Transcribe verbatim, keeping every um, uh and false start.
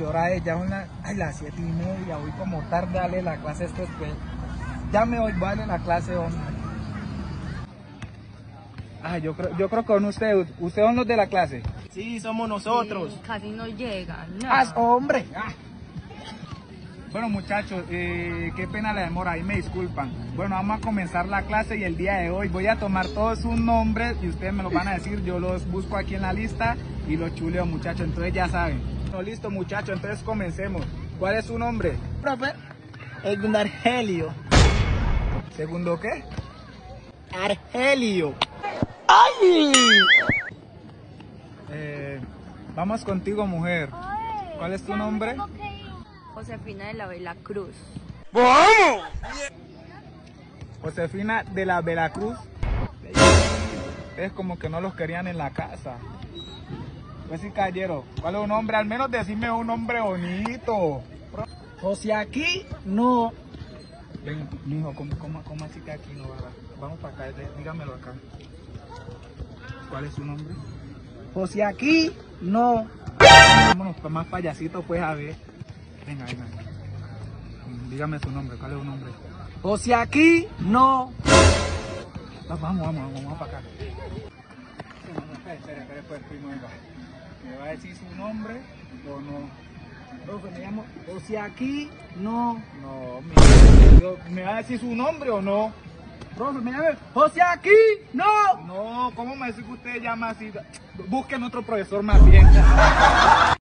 hora es? Ya son las, ay, las siete y media, voy como tarde a darle la clase a estos pues. Ya me voy, voy a darle la clase, hombre. Ah, yo creo, yo creo que con ustedes, ¿ustedes son los de la clase? Sí, somos nosotros. Sí, casi no llegan. No. ¡Ah, hombre! Ah. Bueno, muchachos, eh, qué pena la demora, ahí me disculpan. Bueno, vamos a comenzar la clase y el día de hoy voy a tomar todos sus nombres y ustedes me los van a decir, yo los busco aquí en la lista y los chuleo, muchachos, entonces ya saben. No, listo, muchachos, entonces comencemos. ¿Cuál es su nombre? Profe, Edwin Argelio. ¿Segundo qué? Argelio. ¡Ay! Eh, vamos contigo, mujer. ¿Cuál es tu nombre? Josefina de la Vela Cruz. ¡Vamos! Josefina de la Veracruz. Es como que no los querían en la casa. Pues sí, caballero, ¿cuál es un nombre? Al menos decime un nombre bonito. José aquí, no. Ven, mijo, ¿cómo, cómo, cómo así que aquí no, verdad? Vamos para acá, dígamelo acá. ¿Cuál es su nombre? José aquí, no. Vámonos para más payasitos, pues, a ver. Venga, venga. Dígame su nombre, ¿cuál es su nombre? José aquí, no. Vamos, vamos, vamos, vamos para acá. Espera, espera, espera, pues, primo, venga. ¿Me va a decir su nombre o no? Profe, me llamo José aquí, no. No, mi, ¿me va a decir su nombre o no? Profe, me llamo José aquí, no. No, ¿cómo me dice que usted llama así? Busquen otro profesor más bien.